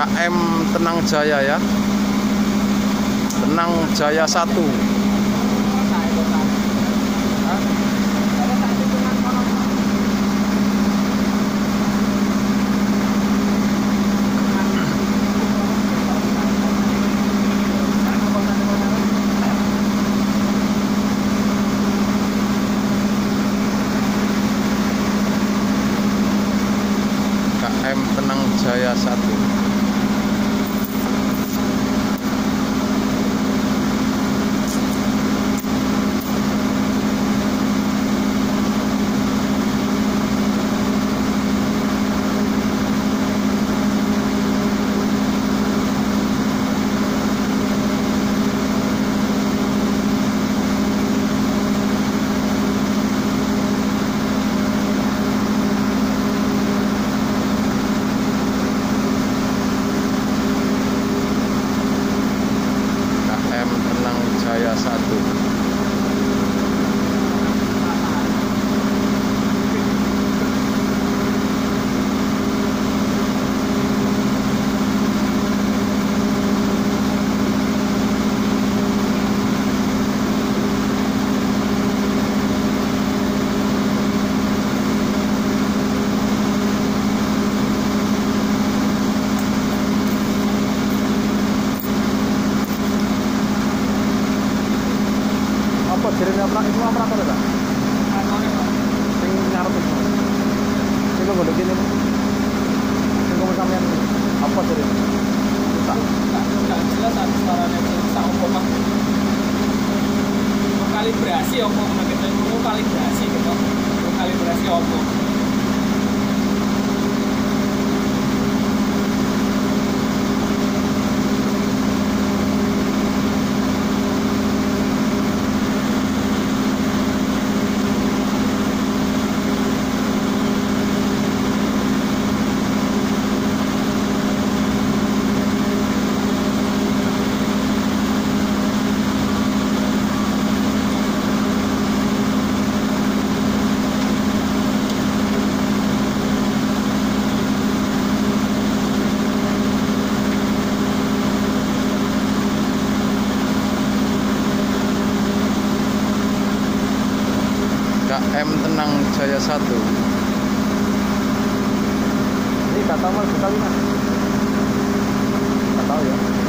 KM Tenang Jaya ya. Tenang Jaya 1. KM Tenang Jaya 1. Jaya 1. Apa jenenge prak itu operator ta? Sing ngarep itu. Sing kok golek kene. Sing kok sampean apa jenenge? Tak jelas ada suaranya sak opo mah. Kalibrasi opo kita ngomong kalibrasi gitu. Kalibrasi opo. KM Tenang Jaya 1. Ini kata mal sekali mas. Nggak tahu ya.